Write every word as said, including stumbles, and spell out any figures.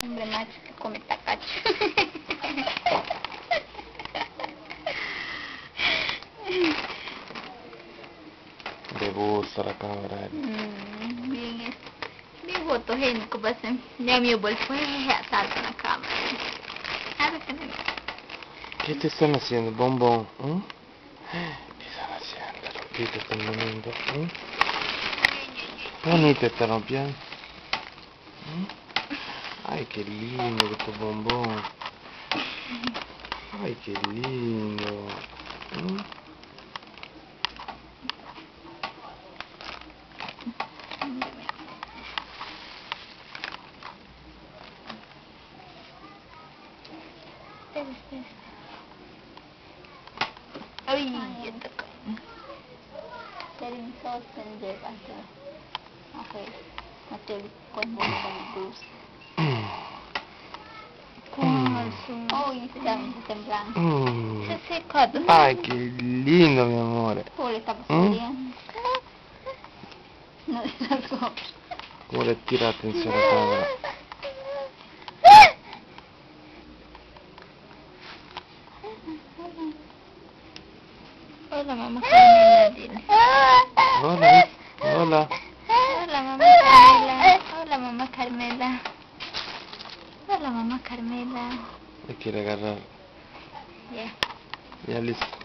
hombre macho que come tacacho. Le gusta la cabra. Mm, bien, es bien fotogénico, pasa. Ya mi abuelo fue atado en la cámara. A ver qué me... ¿Qué te están haciendo, bombón? ¿Mm? ¿Qué están haciendo? ¿Qué te están moviendo? ¿Mm? Bonita está rompiendo. ¿Mm? Ay, qué lindo tu bombón. Ay, qué lindo. ¿Mm? Espera, espera. Ay, ya te cae. Permiso, tendré bastante. Ok, no te con cruz. Uy, se está temblando. Mm. Se ha secado. Ay, qué lindo, mi amor. ¿Cómo le está ¿Mm? pasando? No le das como... ¿Cómo le tira atención a la cámara? Hola, mamá Carmela, dile. Hola, hola. Hola, mamá Carmela. Hola, mamá Carmela. Hola, mamá Carmela. Le quiere agarrar. Ya. Ya listo.